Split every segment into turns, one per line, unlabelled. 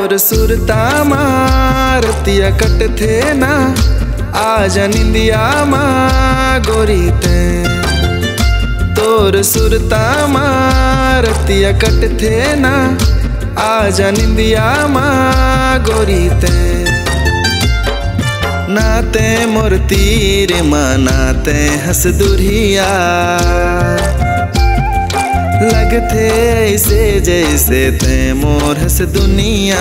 तोर सुरता मारतिया कट थे ना आज निंदिया माँ गोरी ते। तोर सुरता मारतिया कट थे ना आज निंदिया माँ गोरी ते। नाते मोर तीर माँ नाते हंस दुरिया लगते ऐसे जैसे ते मोर हंस दुनिया।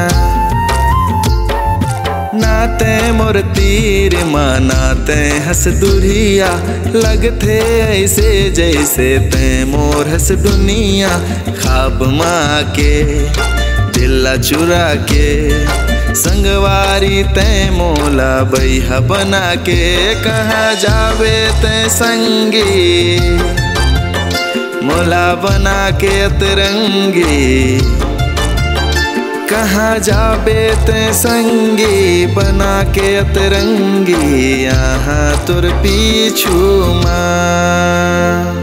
नाते मोर तीर माँ नाते हंस दुरिया लगते ऐसे जैसे ते मोर हंस दुनिया। ख्वाब माँ के दिला चुरा के संगवारी ते मोला बैहा बना के कहाँ जावे ते संगी मोला बना के अतरंगी। कहाँ जाबे ते संगी बना के अतरंगी यहाँ तुर पीछू माँ।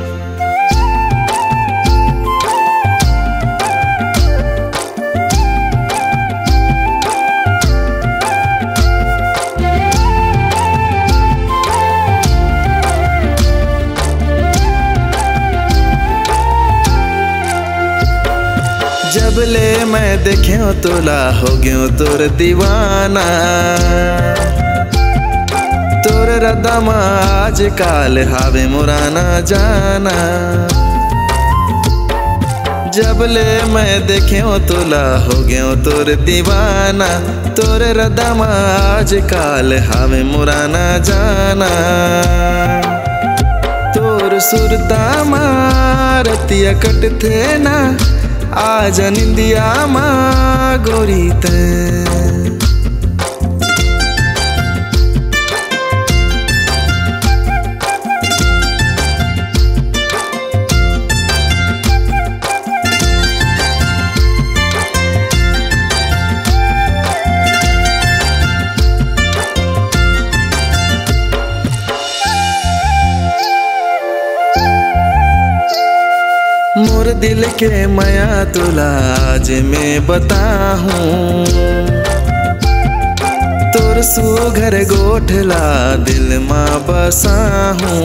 जब ले मैं देख्यो तोला हो गयो तोर दीवाना। तोर रदमा आज काल हावे मुराना जाना। जब ले मैं देख्यो तोला हो गयो तोर दीवाना। तोर रदमा आज काल हावे मुराना जाना। तोर सुरता मारतिया कट थे ना आज निंदिया माँ गोरी ते। मोर दिल के माया तुला आज मैं बताहूँ। तोर सुघर गोठला दिल माँ बसाहूँ।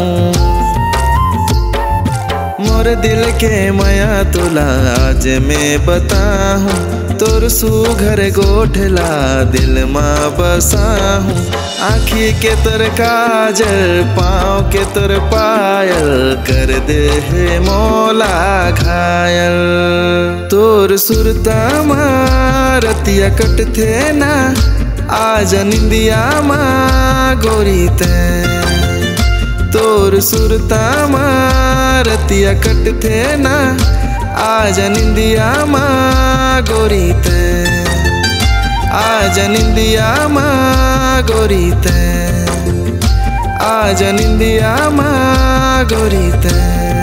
मोर दिल के माया तुला आज मैं बताहूँ। तोर सुघर गोठला दिल माँ बसाहूँ। आँखी के तोर काजल पाँव के तोर पायल कर दे है मोला घायल। तोर सुरता मारतिया कट थे ना आज निंदिया माँ गोरी ते। तोर सुरता मारतिया कट थे ना आज निंदिया माँ गोरी ते। आज निंदिया माँ गोरी ते। आज निंदिया माँ गोरी ते।